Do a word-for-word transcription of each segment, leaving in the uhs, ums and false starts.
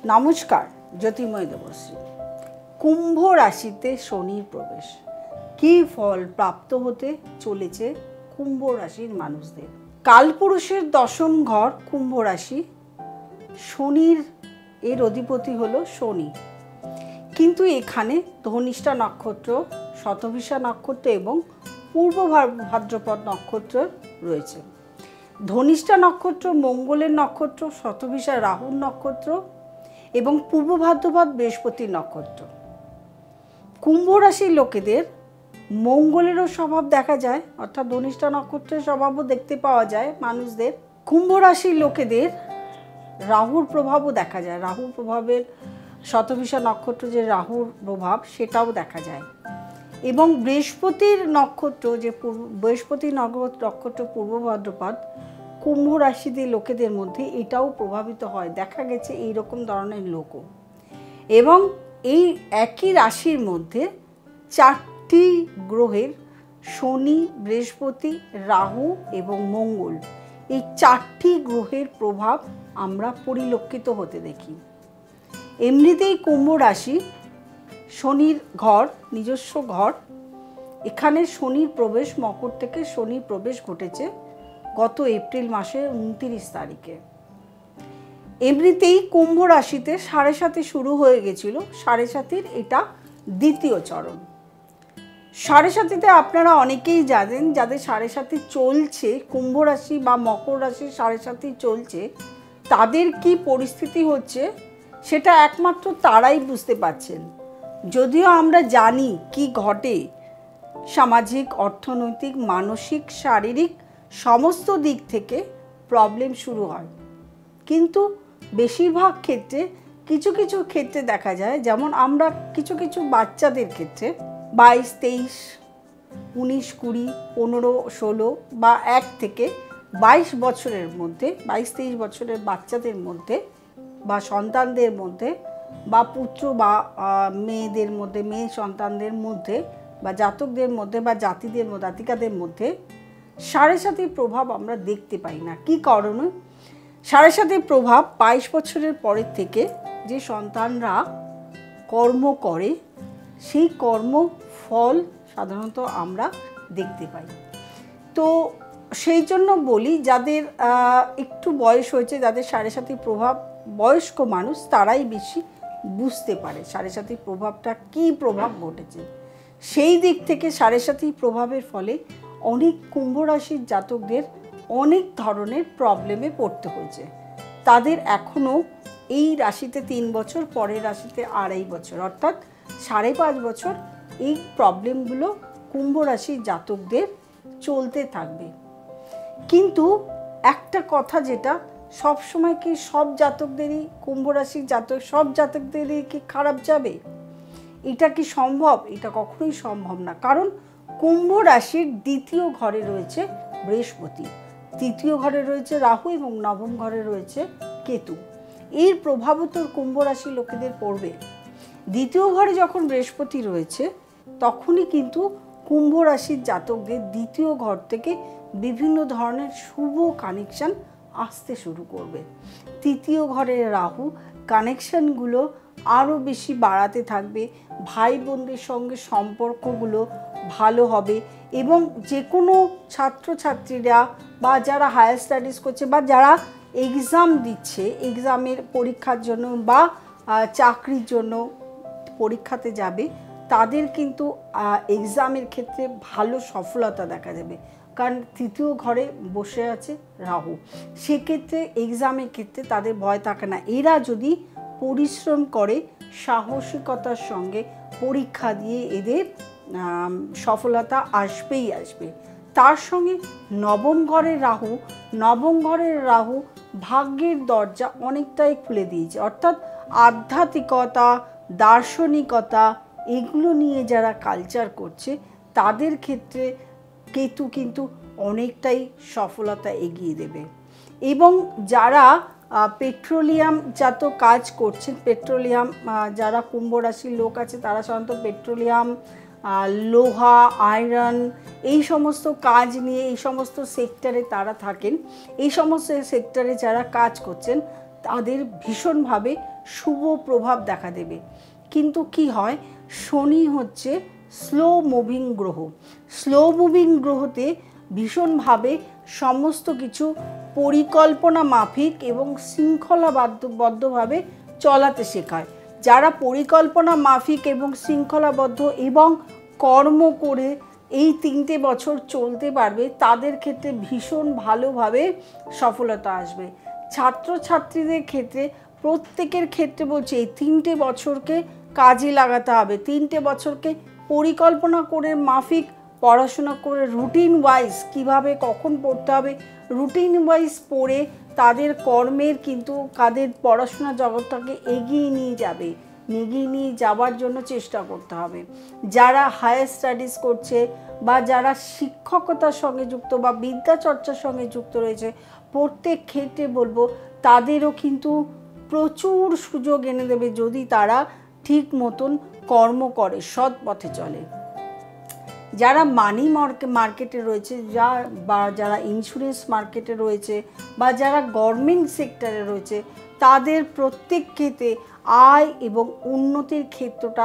নমস্কার, জ্যোতির্ময় দেবশ্রী। কুম্ভ রাশিতে শনির প্রবেশ কী ফল প্রাপ্ত হতে চলেছে কুম্ভ রাশির মানুষদের? কালপুরুষের দশম ঘর কুম্ভ রাশি। শনির এর অধিপতি হলো শনি, কিন্তু এখানে ধনিষ্ঠা নক্ষত্র, শতভিষা নক্ষত্র এবং পূর্ব ভাদ্রপদ নক্ষত্র রয়েছে। ধনিষ্ঠা নক্ষত্র মঙ্গলের নক্ষত্র, শতভিষা রাহুর নক্ষত্র এবং পূর্ব ভাদ্রপদ বৃহস্পতির নক্ষত্র। কুম্ভ রাশির লোকেদের মঙ্গলেরও স্বভাব দেখা যায়, অর্থাৎ ধনিষ্ঠা নক্ষত্রের স্বভাবও দেখতে পাওয়া যায় মানুষদের। কুম্ভ রাশির লোকেদের রাহুর প্রভাবও দেখা যায়, রাহুর প্রভাবের শতভিষা নক্ষত্র যে রাহুর প্রভাব সেটাও দেখা যায়। এবং বৃহস্পতির নক্ষত্র যে পূর্ব বৃহস্পতির নক্ষত্র পূর্ব ভাদ্রপদ কুম্ভ রাশিদের লোকেদের মধ্যে এটাও প্রভাবিত হয়, দেখা গেছে এইরকম ধরনের লোকও। এবং এই একই রাশির মধ্যে চারটি গ্রহের শনি, বৃহস্পতি, রাহু এবং মঙ্গল, এই চারটি গ্রহের প্রভাব আমরা পরিলক্ষিত হতে দেখি। এমনিতেই কুম্ভ রাশি শনির ঘর, নিজস্ব ঘর। এখানে শনির প্রবেশ, মকর থেকে শনির প্রবেশ ঘটেছে গত এপ্রিল মাসের উনত্রিশ তারিখে। এমনিতেই কুম্ভ রাশিতে সাড়ে সাতি শুরু হয়ে গেছিল, সাড়ে সাতির এটা দ্বিতীয় চরণ। সাড়ে সাতিতে আপনারা অনেকেই জানেন, যাদের সাড়ে সাতি চলছে, কুম্ভ রাশি বা মকর রাশির সাড়ে সাতি চলছে, তাদের কি পরিস্থিতি হচ্ছে সেটা একমাত্র তারাই বুঝতে পারছেন। যদিও আমরা জানি কি ঘটে, সামাজিক, অর্থনৈতিক, মানসিক, শারীরিক সমস্ত দিক থেকে প্রবলেম শুরু হয়, কিন্তু বেশিরভাগ ক্ষেত্রে কিছু কিছু ক্ষেত্রে দেখা যায়, যেমন আমরা কিছু কিছু বাচ্চাদের ক্ষেত্রে বাইশ, তেইশ, উনিশ, কুড়ি, পনেরো, ষোলো বা এক থেকে বাইশ বছরের মধ্যে, বাইশ তেইশ বছরের বাচ্চাদের মধ্যে বা সন্তানদের মধ্যে বা পুত্র বা মেয়েদের মধ্যে, মেয়ে সন্তানদের মধ্যে বা জাতকদের মধ্যে বা জাতিদের মধ্যে, জাতিকাদের মধ্যে সাড়ে সাতির প্রভাব আমরা দেখতে পাই না। কি কারণে? সাড়ে সাতির প্রভাব বাইশ বছরের পরের থেকে যে সন্তানরা কর্ম করে, সেই কর্ম ফল সাধারণত আমরা দেখতে পাই। তো সেই জন্য বলি, যাদের একটু বয়স হয়েছে, যাদের সাড়ে সাতির প্রভাব, বয়স্ক মানুষ তারাই বেশি বুঝতে পারে সাড়ে সাতির প্রভাবটা কী প্রভাব ঘটেছে। সেই দিক থেকে সাড়ে সাতির প্রভাবের ফলে অনেক কুম্ভ রাশির জাতকদের অনেক ধরনের প্রবলেমে পড়তে হয়েছে। তাদের এখনও এই রাশিতে তিন বছর, পরের রাশিতে আড়াই বছর, অর্থাৎ সাড়ে পাঁচ বছর এই প্রবলেমগুলো কুম্ভ রাশির জাতকদের চলতে থাকবে। কিন্তু একটা কথা, যেটা সবসময় কি সব জাতকদেরই, কুম্ভ রাশির জাতক সব জাতকদেরই কি খারাপ যাবে? এটা কি সম্ভব? এটা কখনোই সম্ভব না। কারণ কুম্ভ রাশির দ্বিতীয় ঘরে রয়েছে বৃহস্পতি, তৃতীয় ঘরে রয়েছে রাহু এবং নবম ঘরে রয়েছে কেতু। এর প্রভাবও তো কুম্ভ রাশির লোকেদের পড়বে। দ্বিতীয় ঘরে যখন বৃহস্পতি রয়েছে, তখনই কিন্তু কুম্ভ রাশির জাতকদের দ্বিতীয় ঘর থেকে বিভিন্ন ধরনের শুভ কানেকশান আসতে শুরু করবে। তৃতীয় ঘরের রাহু কানেকশানগুলো আরও বেশি বাড়াতে থাকবে, ভাই বোনদের সঙ্গে সম্পর্কগুলো ভালো হবে এবং যে কোনো ছাত্রছাত্রীরা বা যারা হায়ার স্টাডিজ করছে বা যারা এক্সাম দিচ্ছে, এক্সামের পরীক্ষার জন্য বা চাকরির জন্য পরীক্ষাতে যাবে, তাদের কিন্তু এক্সামের ক্ষেত্রে ভালো সফলতা দেখা যাবে। কারণ তৃতীয় ঘরে বসে আছে রাহু, সেক্ষেত্রে এক্সামের ক্ষেত্রে তাদের ভয় থাকে না। এরা যদি পরিশ্রম করে, সাহসিকতার সঙ্গে পরীক্ষা দিয়ে এদের সফলতা আসবেই আসবে। তার সঙ্গে নবম ঘরের রাহু, নবম ঘরের রাহু ভাগ্যের দরজা অনেকটাই খুলে দিয়েছে, অর্থাৎ আধ্যাত্মিকতা, দার্শনিকতা, এগুলো নিয়ে যারা কালচার করছে তাদের ক্ষেত্রে কেতু কিন্তু অনেকটাই সফলতা এগিয়ে দেবে। এবং যারা পেট্রোলিয়াম জাত কাজ করছেন, পেট্রোলিয়াম যারা কুম্ভ রাশির লোক আছে, তারা সাধারণত পেট্রোলিয়াম, লোহা, আয়রন, এই সমস্ত কাজ নিয়ে, এই সমস্ত সেক্টরে তারা থাকেন। এই সমস্ত সেক্টরে যারা কাজ করছেন তাদের ভীষণভাবে শুভ প্রভাব দেখা দেবে। কিন্তু কি হয়, শনি হচ্ছে স্লো মুভিং গ্রহ। স্লো মুভিং গ্রহতে ভীষণভাবে সমস্ত কিছু পরিকল্পনা মাফিক এবং শৃঙ্খলাবদ্ধভাবে চলাতে শেখায়। যারা পরিকল্পনা মাফিক এবং শৃঙ্খলাবদ্ধ এবং কর্ম করে এই তিনটে বছর চলতে পারবে, তাদের ক্ষেত্রে ভীষণ ভালোভাবে সফলতা আসবে। ছাত্রছাত্রীদের ক্ষেত্রে, প্রত্যেকের ক্ষেত্রে বলছে এই তিনটে বছরকে কাজে লাগাতে হবে। তিনটে বছরকে পরিকল্পনা করে মাফিক পড়াশোনা করে রুটিন ওয়াইজ কীভাবে কখন পড়তে হবে, রুটিন ওয়াইজ পড়ে তাদের কর্মের কিন্তু তাদের পড়াশোনা জগৎটাকে এগিয়ে নিয়ে যাবে, এগিয়ে নিয়ে যাওয়ার জন্য চেষ্টা করতে হবে। যারা হায়ার স্টাডিজ করছে বা যারা শিক্ষকতার সঙ্গে যুক্ত বা বিদ্যাচর্চার সঙ্গে যুক্ত রয়েছে, প্রত্যেক ক্ষেত্রে বলবো তাদেরও কিন্তু প্রচুর সুযোগ এনে দেবে যদি তারা ঠিক মতন কর্ম করে, সৎ পথে চলে। যারা মানি মার্কেটে রয়েছে, যা বা যারা ইন্স্যুরেন্স মার্কেটে রয়েছে বা যারা গভর্নমেন্ট সেক্টরে রয়েছে, তাদের প্রত্যেক ক্ষেত্রে আয় এবং উন্নতির ক্ষেত্রটা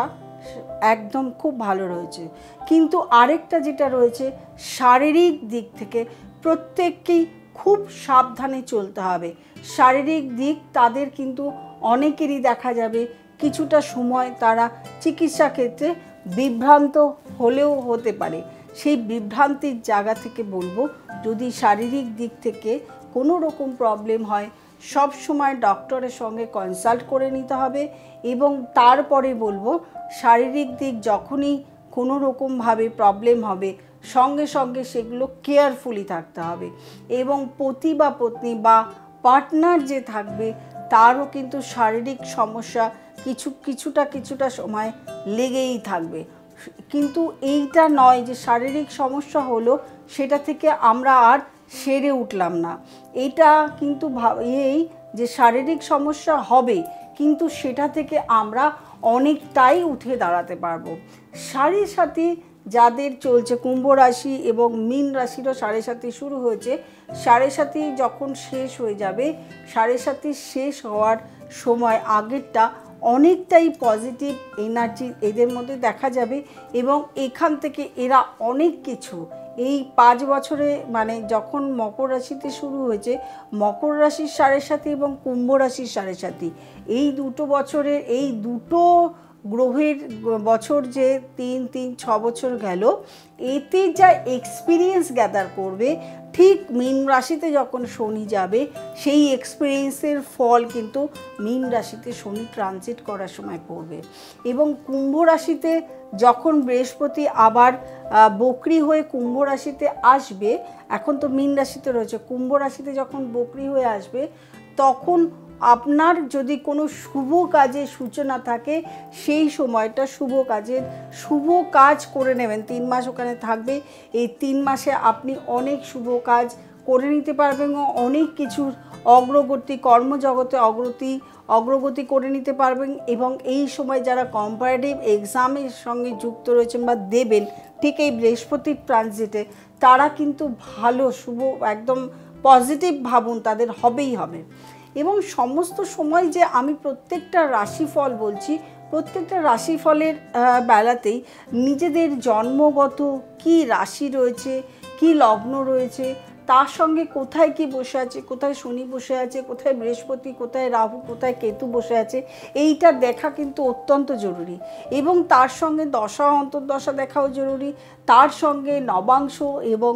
একদম খুব ভালো রয়েছে। কিন্তু আরেকটা যেটা রয়েছে, শারীরিক দিক থেকে প্রত্যেককেই খুব সাবধানে চলতে হবে। শারীরিক দিক তাদের কিন্তু অনেকেরই দেখা যাবে কিছুটা সময় তারা চিকিৎসা ক্ষেত্রে বিভ্রান্ত হলেও হতে পারে। সেই বিভ্রান্তির জায়গা থেকে বলবো, যদি শারীরিক দিক থেকে কোনো রকম প্রবলেম হয়, সব সময় ডক্টরের সঙ্গে কনসাল্ট করে নিতে হবে। এবং তারপরে বলবো, শারীরিক দিক যখনই কোনো রকমভাবে প্রবলেম হবে, সঙ্গে সঙ্গে সেগুলো কেয়ারফুলি থাকতে হবে। এবং পতি বা পত্নী বা পার্টনার যে থাকবে, তারও কিন্তু শারীরিক সমস্যা কিছু কিছুটা কিছুটা সময় লেগেই থাকবে। কিন্তু এইটা নয় যে শারীরিক সমস্যা হলো সেটা থেকে আমরা আর সেরে উঠলাম না। এটা কিন্তু এই যে শারীরিক সমস্যা হবে, কিন্তু সেটা থেকে আমরা অনেকটাই উঠে দাঁড়াতে পারবো। সাড়ে সাথী যাদের চলছে, কুম্ভ রাশি এবং মীন রাশিরও সাড়ে সাথী শুরু হয়েছে। সাড়ে সাথী যখন শেষ হয়ে যাবে, সাড়ে সাথী শেষ হওয়ার সময় আগেরটা অনেকটাই পজিটিভ এনার্জি এদের মধ্যে দেখা যাবে। এবং এখান থেকে এরা অনেক কিছু এই পাঁচ বছরে, মানে যখন মকর রাশিতে শুরু হয়েছে, মকর রাশির সাড়ে সাথী এবং কুম্ভ রাশির সাড়ে সাথী, এই দুটো বছরের এই দুটো গ্রহের বছর যে তিন তিন ছ বছর গেল, এতে যা এক্সপিরিয়েন্স গ্যাদার করবে, ঠিক মীন রাশিতে যখন শনি যাবে, সেই এক্সপিরিয়েন্সের ফল কিন্তু মীন রাশিতে শনি ট্রানজিট করার সময় পড়বে। এবং কুম্ভ রাশিতে যখন বৃহস্পতি আবার বকরি হয়ে কুম্ভ রাশিতে আসবে, এখন তো মীন রাশিতে রয়েছে, কুম্ভ রাশিতে যখন বকরি হয়ে আসবে, তখন আপনার যদি কোনো শুভ কাজের সূচনা থাকে, সেই সময়টা শুভ কাজের শুভ কাজ করে নেবেন। তিন মাস ওখানে থাকবে, এই তিন মাসে আপনি অনেক শুভ কাজ করে নিতে পারবেন, অনেক কিছুর অগ্রগতি, কর্মজগতে অগ্রগতি অগ্রগতি করে নিতে পারবেন। এবং এই সময় যারা কম্পারেটিভ এক্সামের সঙ্গে যুক্ত রয়েছেন বা দেবেন, ঠিক এই বৃহস্পতির ট্রানজিটে, তারা কিন্তু ভালো শুভ একদম পজিটিভ ভাবুন, তাদের হবেই হবে। এবং সমস্ত সময় যে আমি প্রত্যেকটা রাশিফল বলছি, প্রত্যেকটা রাশিফলের বেলাতেই নিজেদের জন্মগত কি রাশি রয়েছে, কি লগ্ন রয়েছে, তার সঙ্গে কোথায় কি বসে আছে, কোথায় শনি বসে আছে, কোথায় বৃহস্পতি, কোথায় রাহু, কোথায় কেতু বসে আছে, এইটা দেখা কিন্তু অত্যন্ত জরুরি। এবং তার সঙ্গে দশা অন্তর্দশা দেখাও জরুরি, তার সঙ্গে নবাংশ এবং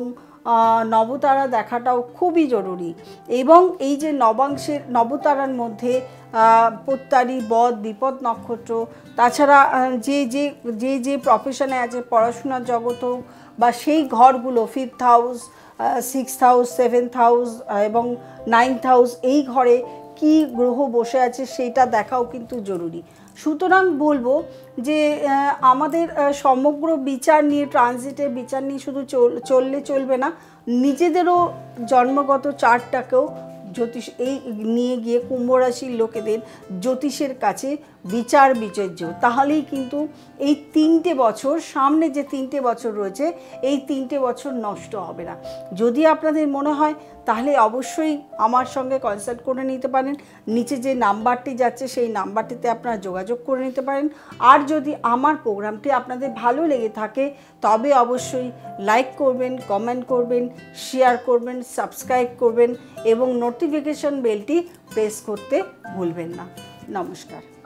নবতারা দেখাটাও খুবই জরুরি। এবং এই যে নবাংশের নবতারার মধ্যে প্রত্যারি, বদ, বিপদ নক্ষত্র, তাছাড়া যে যে যে যে প্রফেশনে আছে, পড়াশোনার জগৎ হোক বা সেই ঘরগুলো, fifth house, sixth house, seventh house এবং নাইনথ হাউস, এই ঘরে কি গ্রহ বসে আছে সেইটা দেখাও কিন্তু জরুরি। সুতরাং বলবো যে আমাদের সমগ্র বিচার নিয়ে, ট্রানজিটের বিচার নিয়ে শুধু চললে চলবে না, নিজেদেরও জন্মগত চার্টটাকেও জ্যোতিষ এই নিয়ে গিয়ে কুম্ভ রাশির লোকেদের জ্যোতিষের কাছে বিচার বিচর্য, তাহলেই কিন্তু এই তিনটে বছর, সামনে যে তিনটে বছর রয়েছে এই তিনটে বছর নষ্ট হবে না। যদি আপনাদের মনে হয় তাহলে অবশ্যই আমার সঙ্গে কনসাল্ট করে নিতে পারেন। নিচে যে নাম্বারটি যাচ্ছে সেই নাম্বারটিতে আপনারা যোগাযোগ করে নিতে পারেন। আর যদি আমার প্রোগ্রামটি আপনাদের ভালো লেগে থাকে তবে অবশ্যই লাইক করবেন, কমেন্ট করবেন, শেয়ার করবেন, সাবস্ক্রাইব করবেন এবং নোটিফিকেশন বেলটি প্রেস করতে ভুলবেন না। নমস্কার।